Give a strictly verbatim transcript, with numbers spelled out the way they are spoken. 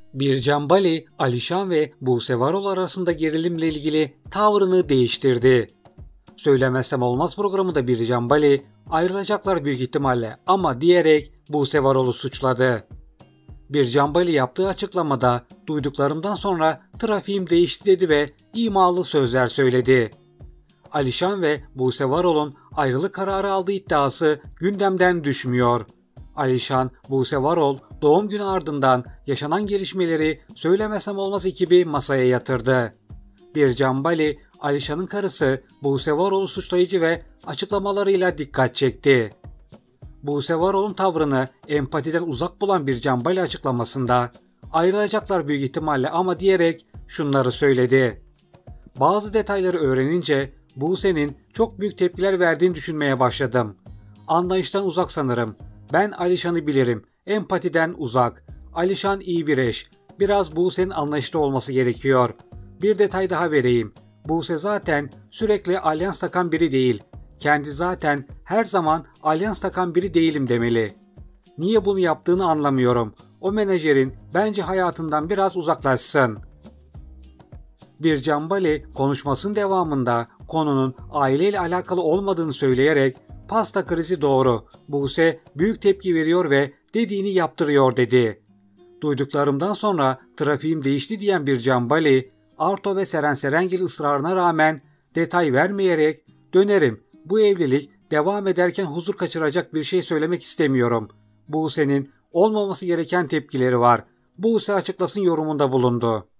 Bircan Bali, Alişan ve Buse Varol arasında gerilimle ilgili tavrını değiştirdi. Söylemezsem Olmaz programında Bircan Bali ayrılacaklar büyük ihtimalle ama diyerek Buse Varol'u suçladı. Bircan Bali yaptığı açıklamada duyduklarımdan sonra trafiğim değişti dedi ve imalı sözler söyledi. Alişan ve Buse Varol'un ayrılık kararı aldığı iddiası gündemden düşmüyor. Alişan, Buse Varol doğum günü ardından yaşanan gelişmeleri Söylemesem Olmaz ekibi masaya yatırdı. Bircan Bali, Alişan'ın karısı Buse Varol'u suçlayıcı ve açıklamalarıyla dikkat çekti. Buse Varol'un tavrını empatiden uzak bulan Bircan Bali açıklamasında ayrılacaklar büyük ihtimalle ama diyerek şunları söyledi. Bazı detayları öğrenince Buse'nin çok büyük tepkiler verdiğini düşünmeye başladım. Anlayıştan uzak sanırım. Ben Alişan'ı bilirim. Empatiden uzak. Alişan iyi bir eş. Biraz Buse'nin anlayışlı olması gerekiyor. Bir detay daha vereyim. Buse zaten sürekli alyans takan biri değil. Kendi zaten her zaman alyans takan biri değilim demeli. Niye bunu yaptığını anlamıyorum. O menajerin bence hayatından biraz uzaklaşsın. Bircan Bali konuşmasının devamında konunun aileyle alakalı olmadığını söyleyerek pasta krizi doğru. Buse büyük tepki veriyor ve dediğini yaptırıyor dedi. Duyduklarımdan sonra trafiğim değişti diyen Bircan Bali, Arto ve Seren Serengil ısrarına rağmen detay vermeyerek dönerim. Bu evlilik devam ederken huzur kaçıracak bir şey söylemek istemiyorum. Buse'nin olmaması gereken tepkileri var. Buse açıklasın yorumunda bulundu.